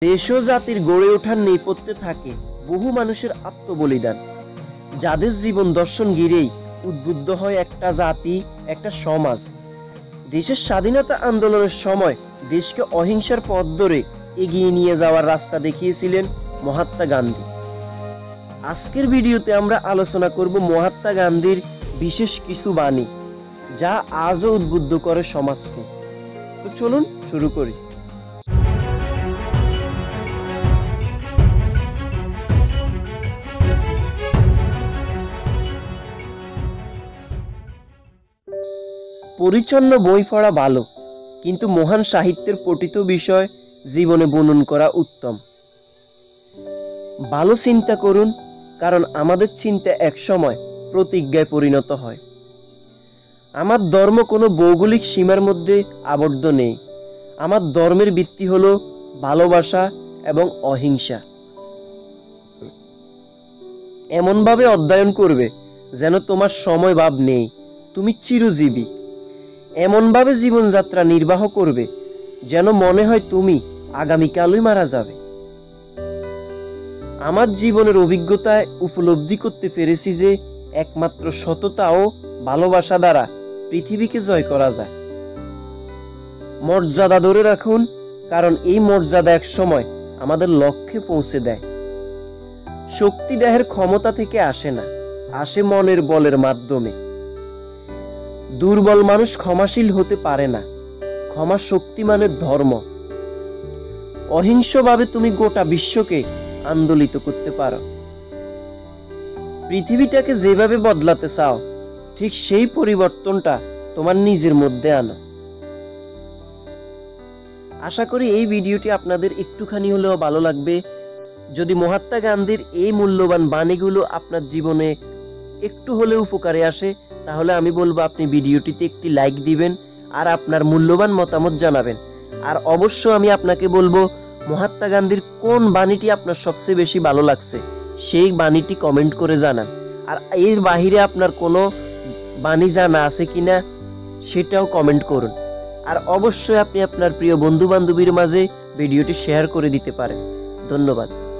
দেশ ও জাতির গড়ে ওঠার নেপথ্যে থাকে বহু মানুষের আত্মবলিদান, যাদের জীবন দর্শন ঘিরেই উদ্বুদ্ধ হয় একটা জাতি, একটা সমাজ। দেশের স্বাধীনতা আন্দোলনের সময় দেশকে অহিংসার পথ ধরে এগিয়ে নিয়ে যাওয়ার রাস্তা দেখিয়েছিলেন মহাত্মা গান্ধী। আজকের ভিডিওতে আমরা আলোচনা করব মহাত্মা গান্ধীর বিশেষ কিছু বাণী, যা আজও উদ্বুদ্ধ করে সমাজকে। তো চলুন শুরু করি। পরিচ্ছন্ন বই পড়া ভালো, কিন্তু মহান সাহিত্যের পঠিত বিষয় জীবনে বর্ণন করা উত্তম। ভালো চিন্তা করুন, কারণ আমাদের চিন্তা একসময় প্রতিজ্ঞায় পরিণত হয়। আমার ধর্ম কোনো ভৌগোলিক সীমার মধ্যে আবদ্ধ নেই। আমার ধর্মের ভিত্তি হলো ভালোবাসা এবং অহিংসা। এমনভাবে অধ্যয়ন করবে যেন তোমার সময় ভাব নেই, তুমি চিরজীবী। এমনভাবে জীবনযাত্রা নির্বাহ করবে যেন মনে হয় তুমি আগামীকালই মারা যাবে। আমার জীবনের অভিজ্ঞতায় উপলব্ধি করতে পেরেছি যে একমাত্র সততা ও ভালোবাসা দ্বারা পৃথিবীকে জয় করা যায়। মর্যাদা ধরে রাখুন, কারণ এই মর্যাদা এক সময় আমাদের লক্ষ্যে পৌঁছে দেয়। শক্তি দেহের ক্ষমতা থেকে আসে না, আসে মনের বলের মাধ্যমে। দুর্বল মানুষ ক্ষমাশীল হতে পারে না, ক্ষমা শক্তিমানের ধর্ম। অহিংসভাবে তুমি গোটা বিশ্বকে আন্দোলিত করতে পারো। পৃথিবীটাকে যেভাবে বদলাতে চাও, ঠিক সেই পরিবর্তনটা তোমার নিজের মধ্যে আনো। আশা করি এই ভিডিওটি আপনাদের একটুখানি হলেও ভালো লাগবে। যদি মহাত্মা গান্ধীর এই মূল্যবান বাণীগুলো আপনার জীবনে একটু হলেও উপকারে আসে, তাহলে আমি বলবো আপনি ভিডিওটিতে একটি লাইক দিবেন আর আপনার মূল্যবান মতামত জানাবেন। আর অবশ্য আমি আপনাকে বলবো, মহাত্মা গান্ধীর কোন বাণীটি আপনার সবচেয়ে বেশি ভালো লাগছে সেই বাণীটি কমেন্ট করে জানান। আর এর বাহিরে আপনার কোনো বাণী জানা আছে কিনা সেটাও কমেন্ট করুন। আর অবশ্যই আপনি আপনার প্রিয় বন্ধু বান্ধবীর মাঝে ভিডিওটি শেয়ার করে দিতে পারেন। ধন্যবাদ।